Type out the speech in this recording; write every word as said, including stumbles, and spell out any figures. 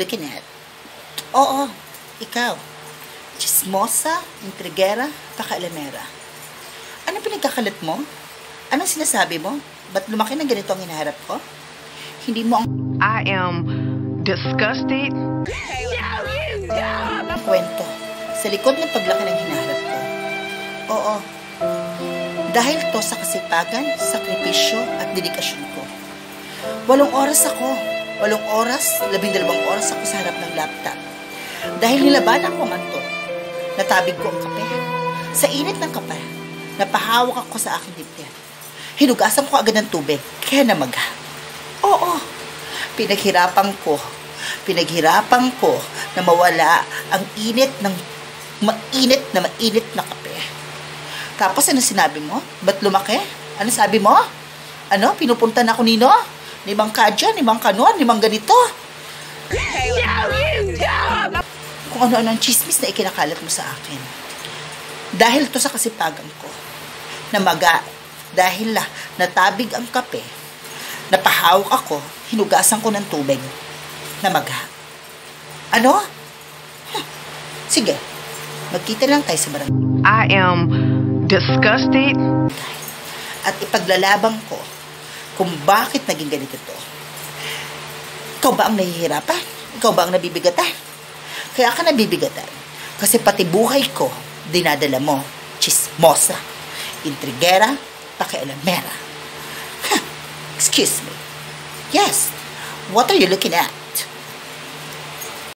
looking at? Oo, ikaw. Chismosa, intrigera, pakaalamera. Anong pinagkakalat mo? Anong sinasabi mo? Ba't lumaki ng ganito ang hinaharap ko? Hindi mo ang... I am disgusted. Ang kwento sa likod ng paglaki ng hinaharap ko. Oo. Dahil to sa kasipagan, sakripisyo at dedikasyon ko. Walong oras ako. Walong oras, labing dalawang oras ako sa harap ng laptop. Dahil nilabanan ko man to. Natabig ko ang kape. Sa init ng kape, napahawak ako sa aking dibdib. Hinugasan ko agad ng tubig, kaya namaga. Oo, pinaghirapan ko. Pinaghirapan ko na mawala ang init ng mainit na mainit na kape. Tapos ano sinabi mo? Ba't lumaki? Ano sabi mo? Ano? Pinupunta na ako nino? Ni Mang Kadya, ni Mang Kanon, ni Mang ganito? Kung ano-ano ang chismis na ikinakalat mo sa akin. Dahil to sa kasipagan ko. Namaga. Dahil la, natabig ang kape. Napahawak ako, hinugasan ko ng tubig. Namaga. Ano? Huh. Sige, magkita lang tayo sa barangay. I am disgusted. At ipaglalabang ko kung bakit naging ganito to. Ikaw ba ang nahihirapan? Ikaw ba ang nabibigatan? Kaya ka nabibigatan. Kasi pati buhay ko, dinadala mo. Chismosa, intrigera, pakialamera. Huh. Excuse me. Yes, what are you looking at?